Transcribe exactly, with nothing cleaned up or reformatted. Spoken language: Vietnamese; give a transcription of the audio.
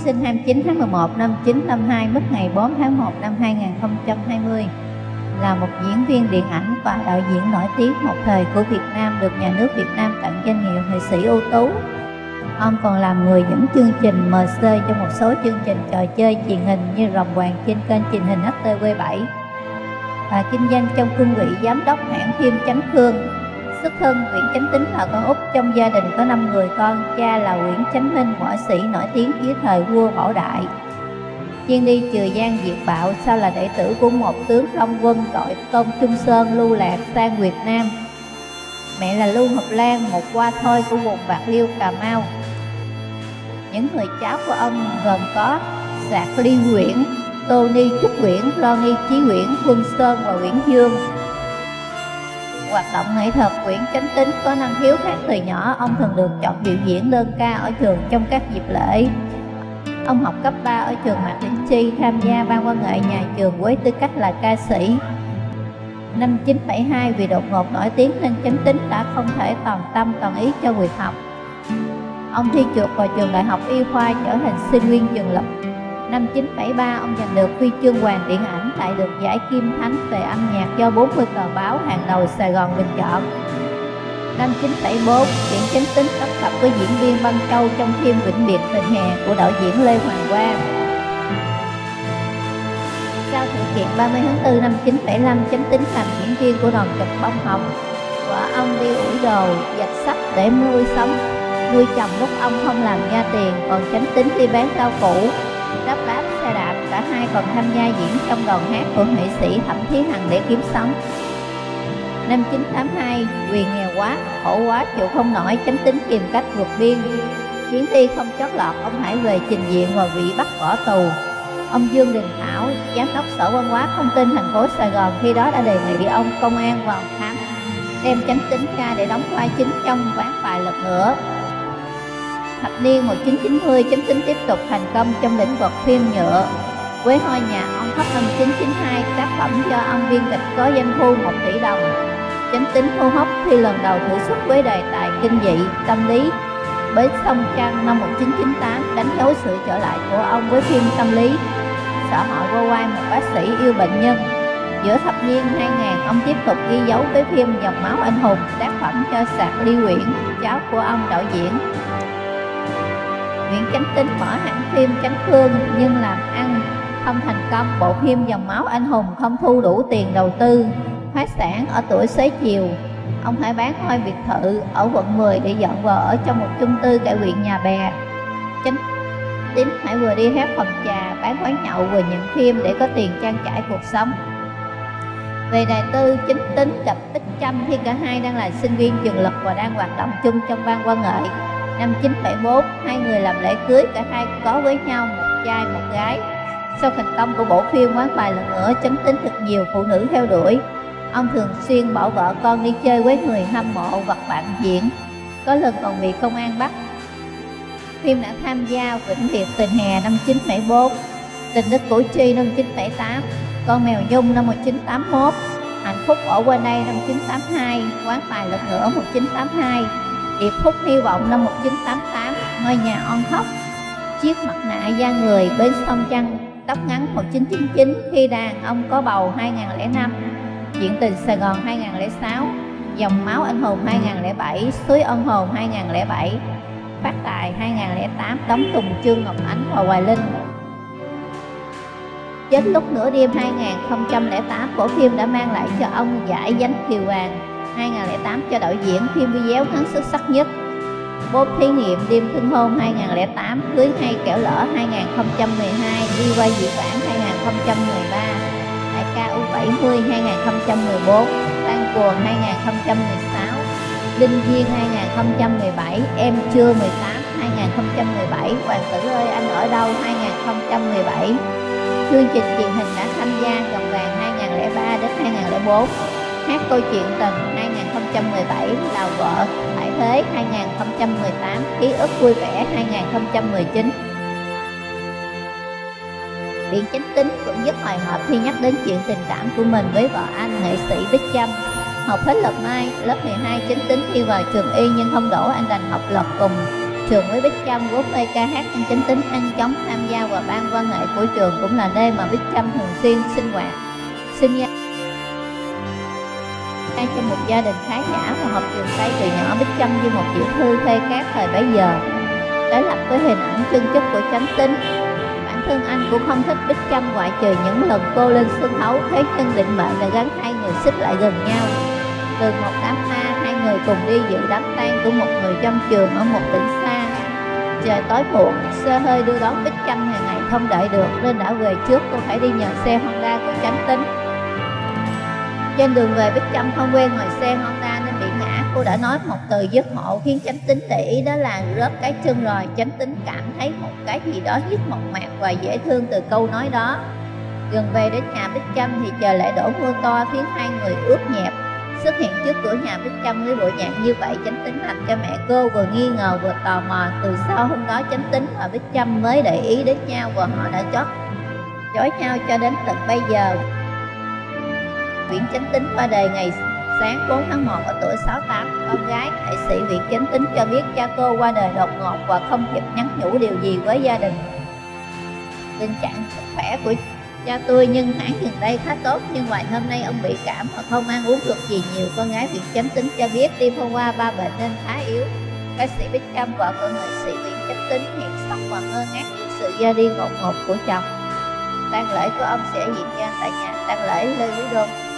sinh hai mươi chín tháng mười một năm một nghìn chín trăm năm mươi hai, mất ngày bốn tháng một năm hai nghìn không trăm hai mươi. Là một diễn viên điện ảnh và đạo diễn nổi tiếng một thời của Việt Nam, được nhà nước Việt Nam tặng danh hiệu nghệ sĩ ưu tú. Ông còn làm người dẫn chương trình em xê cho một số chương trình trò chơi truyền hình như Rồng Hoàng trên kênh truyền hình hát tê vê bảy, và kinh doanh trong cương vị giám đốc hãng phim Chánh Phương. Xuất thân Nguyễn Chánh Tín là con út trong gia đình có năm người con. Cha là Nguyễn Chánh Minh, võ sĩ nổi tiếng dưới thời vua Bảo Đại, chuyên đi trừ gian diệt bạo, sau là đệ tử của một tướng Long Quân đội Tôn Trung Sơn lưu lạc sang Việt Nam. Mẹ là Lưu Hợp Lan, một hoa thôi của vùng Bạc Liêu, Cà Mau. Những người cháu của ông gồm có Sạc Ly Nguyễn, Tô Ni Trúc Nguyễn, Lo Nghi Chí Nguyễn, Quân Sơn và Nguyễn Dương. Hoạt động nghệ thuật, Nguyễn Chánh Tín có năng khiếu hát từ nhỏ. Ông thường được chọn biểu diễn đơn ca ở trường trong các dịp lễ. Ông học cấp ba ở trường Mạc Đỉnh Chi, tham gia ban văn nghệ nhà trường với tư cách là ca sĩ. Năm một nghìn chín trăm bảy mươi hai, vì đột ngột nổi tiếng nên Chánh Tín đã không thể toàn tâm toàn ý cho việc học. Ông thi trượt vào trường Đại học Y khoa, trở thành sinh viên trường lập. Năm một nghìn chín trăm bảy mươi ba, ông giành được huy chương Hoàng điện ảnh, lại được giải Kim Thánh về âm nhạc do bốn mươi tờ báo hàng đầu Sài Gòn bình chọn. Năm một nghìn chín trăm bảy mươi tư, Nguyễn Chánh Tín tập tập với diễn viên Văn Châu trong phim Vĩnh Biệt Tình Hè của đạo diễn Lê Hoàng Quang. Sau sự kiện ba mươi tháng tư năm một nghìn chín trăm bảy mươi lăm, Chánh Tín làm diễn viên của đoàn kịch Bông Hồng. Vợ ông đi ủi đồ, dạch sách để nuôi sống, nuôi chồng lúc ông không làm ra tiền, còn Chánh Tín đi bán rau củ, đắp bát xe đạp. Cả hai còn tham gia diễn trong đoàn hát của nghệ sĩ Thẩm Thí Hằng để kiếm sống. Năm một nghìn chín trăm tám mươi hai, vì nghèo quá, khổ quá, chịu không nổi, Chánh Tín tìm cách vượt biên. Chuyến đi không chót lọt, ông phải về trình diện và bị bắt bỏ tù. Ông Dương Đình Thảo, giám đốc Sở Văn hóa Thông tin thành phố Sài Gòn khi đó đã đề nghị ông công an vào khám, đem Chánh Tín ra để đóng vai chính trong Ván Bài Lật Ngửa. Thập niên một nghìn chín trăm chín mươi, Chánh Tín tiếp tục thành công trong lĩnh vực phim nhựa. Với Hoa Nhà On Thấp năm một nghìn chín trăm chín mươi hai, tác phẩm do ông biên kịch có doanh thu một tỷ đồng. Chánh Tín hô hấp khi lần đầu thử sức với đề tài kinh dị, tâm lý. Bến Sông Trăng năm một nghìn chín trăm chín mươi tám đánh dấu sự trở lại của ông với phim tâm lý. Xã hội qua vai một bác sĩ yêu bệnh nhân. Giữa thập niên hai nghìn, ông tiếp tục ghi dấu với phim Dòng Máu Anh Hùng, tác phẩm cho Sạc Ly Nguyễn, cháu của ông đạo diễn. Nguyễn Chánh Tín mở hãng phim Chánh Phương nhưng làm ăn không thành công. Bộ phim Dòng Máu Anh Hùng không thu đủ tiền đầu tư. Phá sản ở tuổi xế chiều, ông phải bán ngôi biệt thự ở quận mười để dọn vào ở trong một chung cư tại huyện Nhà Bè. Chánh Tín phải vừa đi hát phòng trà, bán quán nhậu, vừa nhận phim để có tiền trang trải cuộc sống. Về đời tư, Chánh Tín gặp Tích Trâm khi cả hai đang là sinh viên trường Lực và đang hoạt động chung trong ban văn nghệ. Năm một nghìn chín trăm bảy mươi mốt, hai người làm lễ cưới, cả hai có với nhau một trai một gái. Sau thành công của bộ phim Ván Bài Lật Ngửa, Chánh Tín được nhiều phụ nữ theo đuổi. Ông thường xuyên bỏ vợ con đi chơi với người hâm mộ hoặc bạn diễn, có lần còn bị công an bắt. Phim đã tham gia Vĩnh Biệt Tình Hè năm một nghìn chín trăm bảy mươi tư, Tình Đức Củ Chi năm một nghìn chín trăm bảy mươi tám, Con Mèo Nhung năm một nghìn chín trăm tám mươi mốt, Hạnh Phúc Ở Qua Đây năm một nghìn chín trăm tám mươi hai, Ván Bài Lật Ngửa một nghìn chín trăm tám mươi hai, Điệp Khúc Hy Vọng năm một nghìn chín trăm tám mươi tám, Ngôi Nhà On Thấp, Chiếc Mặt Nạ Da Người, Bến Sông Trăng, Tóc Ngắn một nghìn chín trăm chín mươi chín, Khi Đàn Ông Có Bầu hai nghìn không trăm lẻ năm, Chuyện Tình Sài Gòn hai nghìn không trăm lẻ sáu, Dòng Máu Anh Hùng hai nghìn không trăm lẻ bảy, Suối Ân Hồn hai nghìn không trăm lẻ bảy, Phát Tài hai nghìn không trăm lẻ tám, đóng cùng Trương Ngọc Ánh và Hoài Linh. Chết lúc nửa đêm hai nghìn không trăm lẻ tám, bộ phim đã mang lại cho ông giải Dánh Kiều Vàng hai nghìn không trăm lẻ tám cho đạo diễn phim video ngắn xuất sắc nhất. Bốt Thí Nghiệm, Đêm Thương Hôn hai nghìn không trăm lẻ tám, Cưới Hay Kẻo Lỡ hai nghìn không trăm mười hai, Đi Qua Dị Bản hai nghìn không trăm mười ba, Đại ca U bảy mươi hai nghìn không trăm mười bốn, Tan Cuồng hai nghìn không trăm mười sáu, Linh Duyên hai nghìn không trăm mười bảy, Em Chưa mười tám hai nghìn không trăm mười bảy, Hoàng Tử Ơi Anh Ở Đâu hai nghìn không trăm mười bảy. Chương trình truyền hình đã tham gia Gồng Vàng hai nghìn không trăm lẻ ba đến hai nghìn không trăm lẻ bốn, Hát Câu Chuyện Tình hai nghìn không trăm mười bảy, Lào Vợ Tại Thế hai nghìn không trăm mười tám, Ký Ức Vui Vẻ hai nghìn không trăm mười chín. Nguyễn Chánh Tín cũng rất hồi hộp khi nhắc đến chuyện tình cảm của mình với vợ anh nghệ sĩ Bích Trâm. Học hết lớp hai, lớp mười hai Chánh Tín thi vào trường y nhưng không đỗ, anh đành học luật cùng trường với Bích Trâm vốn mê ca hát nên Chánh Tín nhanh chóng tham gia vào ban văn nghệ của trường, cũng là nơi mà Bích Trâm thường xuyên sinh hoạt. Sinh ra trong một gia đình khá giả và học trường Tây, từ nhỏ Bích Trâm như một tiểu thư thê cát thời bấy giờ, đối lập với hình ảnh chân chất của Chánh Tín. Bản thân anh cũng không thích Bích Trâm, ngoại trừ những lần cô lên sân khấu. Thế nhưng định mệnh là gắn hai người xích lại gần nhau. Từ một đám ma, hai người cùng đi dự đám tang của một người trong trường ở một tỉnh xa. Trời tối muộn, xe hơi đưa đón Bích Trâm hàng ngày không đợi được nên đã về trước. Cô phải đi nhờ xe Honda của Chánh Tín. Trên đường về, Bích Trâm không quen ngồi xe Honda nên bị ngã. Cô đã nói một từ giấc mộ khiến Chánh Tín để ý, đó là rớt cái chân rồi. Chánh Tín cảm thấy một cái gì đó rất mộc mạc và dễ thương từ câu nói đó. Gần về đến nhà Bích Trâm thì trời lại đổ mưa to khiến hai người ướt nhẹp. Xuất hiện trước cửa nhà Bích Trâm với bộ dạng như vậy, Chánh Tín làm cho mẹ cô vừa nghi ngờ vừa tò mò. Từ sau hôm đó, Chánh Tín và Bích Trâm mới để ý đến nhau và họ đã chót chói nhau cho đến tận bây giờ. Nguyễn Chánh Tín qua đời ngày sáng bốn tháng một ở tuổi sáu mươi tám. Con gái nghệ sĩ Nguyễn Chánh Tín cho biết cha cô qua đời đột ngột và không kịp nhắn nhủ điều gì với gia đình. Tình trạng sức khỏe của cha tôi nhưng hãng gần đây khá tốt, nhưng vài hôm nay ông bị cảm và không ăn uống được gì nhiều. Con gái Nguyễn Chánh Tín cho biết đêm hôm qua ba bệnh nên khá yếu. Ca sĩ Bích Trâm, vợ của nghệ sĩ Nguyễn Chánh Tín, hiện sốc và ngơ ngác trước sự ra đi ngột ngột của chồng. Tang lễ của ông sẽ diễn ra tại nhà tang lễ Lê Quý Đôn.